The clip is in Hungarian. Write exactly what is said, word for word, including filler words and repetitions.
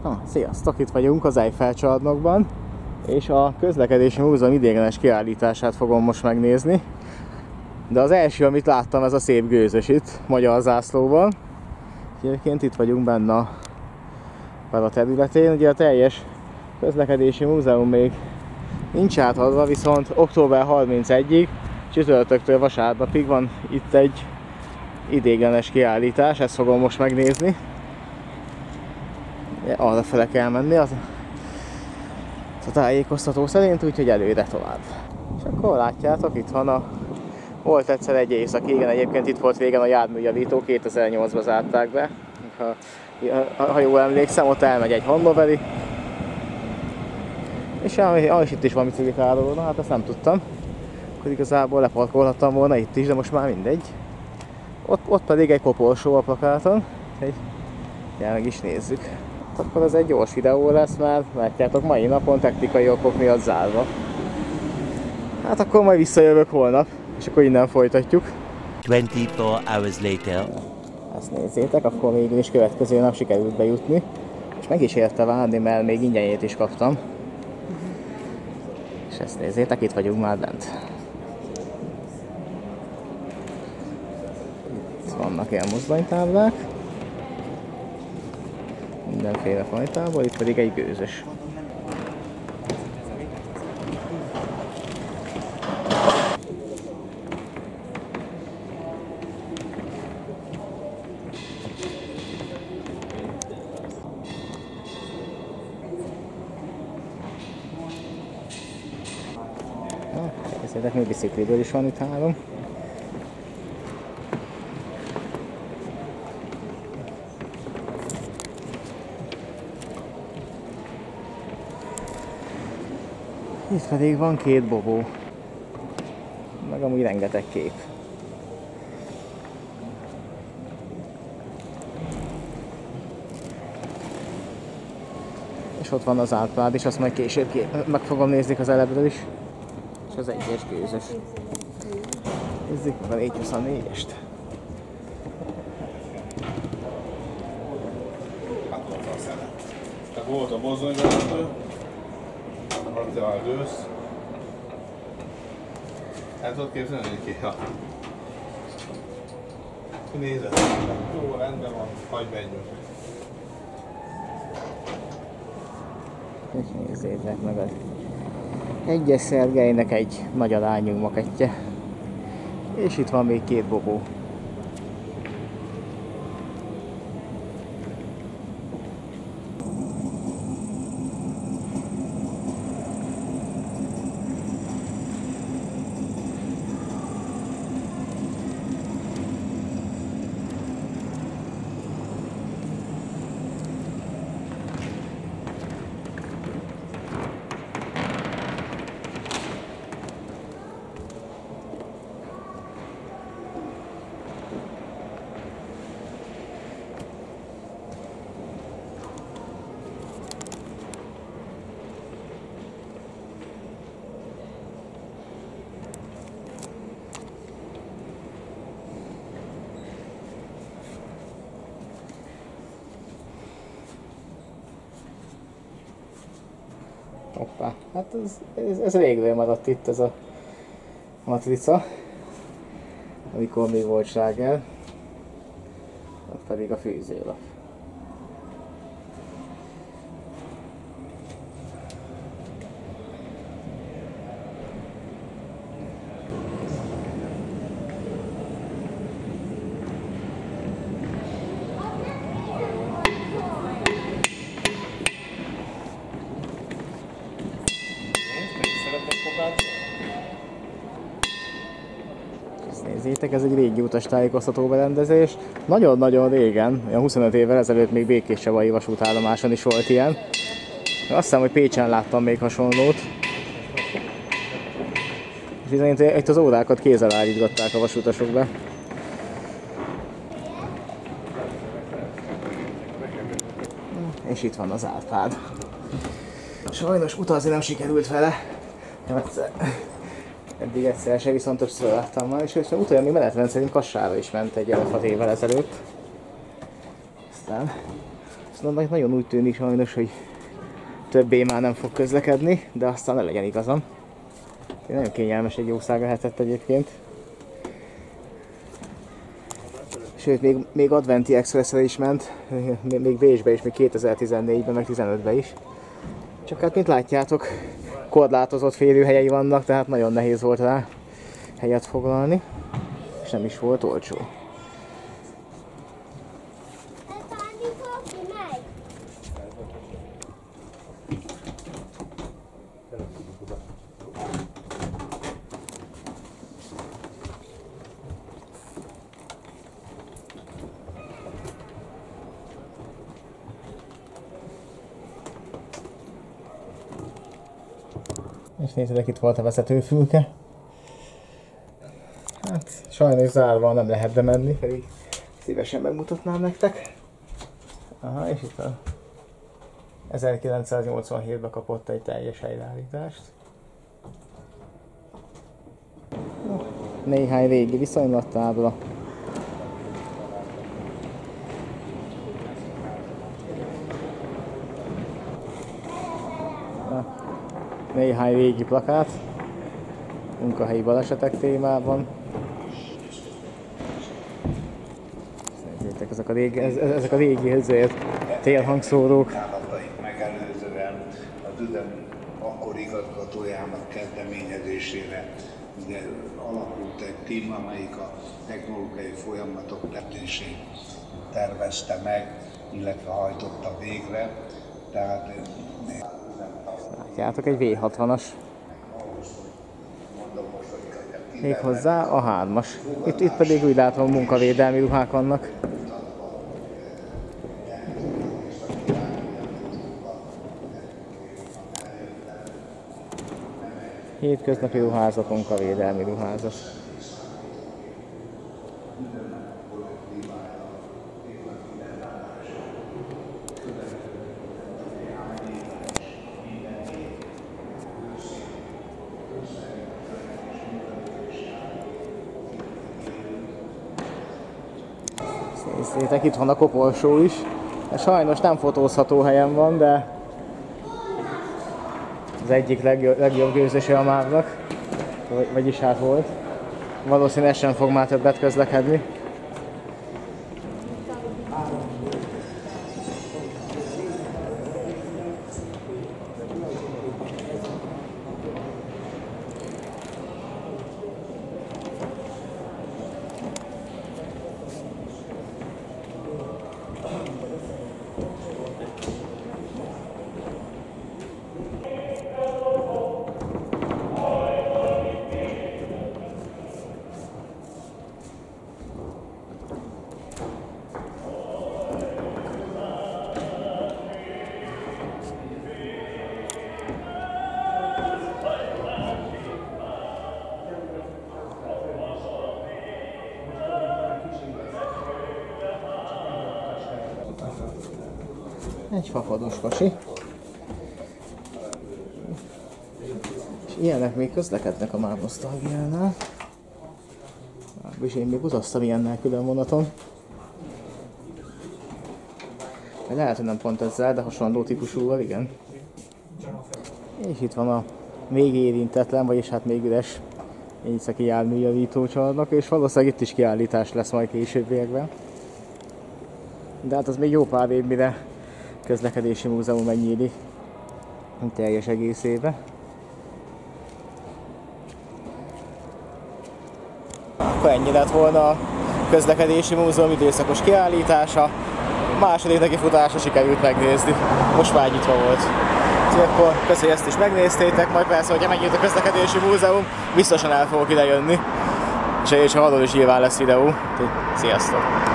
Ha, sziasztok! Itt vagyunk az Eiffel csarnokban, és a Közlekedési Múzeum ideiglenes kiállítását fogom most megnézni. De az első, amit láttam, ez a szép gőzös itt, magyar zászlóval. Egyébként itt vagyunk benne a a területén. Ugye a teljes Közlekedési Múzeum még nincs átadva, viszont október harmincegyedikéig, csütörtöktől vasárnapig van itt egy ideiglenes kiállítás, ezt fogom most megnézni. Arra fele kell menni az a tájékoztató szerint, úgyhogy előre tovább. És akkor látjátok, itt van a... Volt egyszer egy éjszak, igen, egyébként itt volt régen a járműjavító, kétezer-nyolcban zárták be. Ha, ha jól emlékszem, ott elmegy egy hannoveri. És és itt is van biciklikáról, na hát ezt nem tudtam. Akkor igazából leparkolhattam volna itt is, de most már mindegy. Ott, ott pedig egy koporsó a plakáton, úgyhogy ja, meg is nézzük. Akkor ez egy gyors videó lesz, mert látjátok, mai napon technikai okok miatt zárva. Hát akkor majd visszajövök holnap, és akkor innen folytatjuk. huszonnégy hours later. Ezt nézzétek, akkor végül is következő nap sikerült bejutni. És meg is érte várni, mert még ingyenjét is kaptam. És ezt nézzétek, itt vagyunk már bent. Itt vannak ilyen mozdonytáblák. Mindenféle fajtából, itt pedig egy gőzös. Nézzétek, még bicikliből is van itt három. Itt pedig van két bobó, meg amúgy rengeteg kép. És ott van az Árpád is, azt majd később meg fogom nézni az elebről is. És az egyes gőzös. Nézzük meg a négyszázhuszonnégyest. Volt a mozdonyvezető, a a gőz. El tudod képzelni, hogy ki? Ja. Nézed, jó, rendben van, hagyd menjünk. És nézzétek meg az egyes Szergelynek egy magyar árnyú makettje. És itt van még két bobó. Hoppá, hát ez, ez, ez régről maradt itt ez a matrica, amikor még volt sláger, ott pedig a fűzőlap. Nézzétek, ez egy régi utastájékoztató berendezés. Nagyon-nagyon régen, olyan huszonöt évvel ezelőtt még Békéscsabai vasútállomáson is volt ilyen. Azt hiszem, hogy Pécsen láttam még hasonlót. És bizony itt az órákat kézzel állítgatták a vasutasok be. És itt van az Árpád. Sajnos utazni nem sikerült vele. Eddig egyszer se, viszont többször láttam már, és utoljára még menetrend szerint Kassára is ment egy hat évvel ezelőtt. Aztán Viszont nagyon úgy tűnik sajnos, hogy többé már nem fog közlekedni, de aztán ne legyen igazam. Nagyon kényelmes egy jószág lehetett egyébként. Sőt, még, még Adventi Expressre is ment, még Bécsbe is, még kétezer-tizennégyben, meg tizenötben is. Csak hát, mint látjátok, korlátozott férőhelyei vannak, tehát nagyon nehéz volt rá helyet foglalni, és nem is volt olcsó. És nézzétek, itt volt a vezetőfülke. Hát sajnos zárva nem lehet bemenni, pedig szívesen megmutatnám nektek. Aha, és itt a ezerkilencszáznyolcvanhétben kapott egy teljes helyreállítást. Néhány régi viszonylattábla. Néhány régi plakát, munkahelyi balesetek témában. Nézzétek, ezek a régi, ezek a régi ezért térhangszórók. Megelőzően az üzem akkori igazgatójának kezdeményezésére ugye alakult egy tím, amelyik a technológiai folyamatok tervezését tervezte meg, illetve hajtotta végre. Tehát látjátok, egy vé hatvanas. Még hozzá a hármas. Itt, itt pedig úgy látom munkavédelmi ruhák vannak. Hétköznapi ruházat, munkavédelmi ruházat. Nézzétek, itt van a koporsó is. Sajnos nem fotózható helyen van, de az egyik legjobb, legjobb gőzöse a mávnak, vagyis hát volt. Valószínűleg sem fog már többet közlekedni. Egy fafados kocsi. És ilyenek még közlekednek a MÁV nosztalgiánál. És én még utaztam ilyennel külön vonaton. Lehet, hogy nem pont ezzel, de hasonló típusúval, igen. És itt van a még érintetlen, vagyis hát még üres északi járműjavító csarnok, és valószínűleg itt is kiállítás lesz majd későbbiekben. De hát az még jó pár év, mire közlekedési múzeum megnyílik teljes egészében. Akkor ennyi lett volna a közlekedési múzeum időszakos kiállítása. A második nekifutása sikerült megnézni. Most már nyitva volt. Úgyhogy akkor köszönjük, ezt is megnéztétek, majd persze, hogyha megnyílt a közlekedési múzeum, biztosan el fogok ide jönni. És arról is nyilván lesz videó. Sziasztok!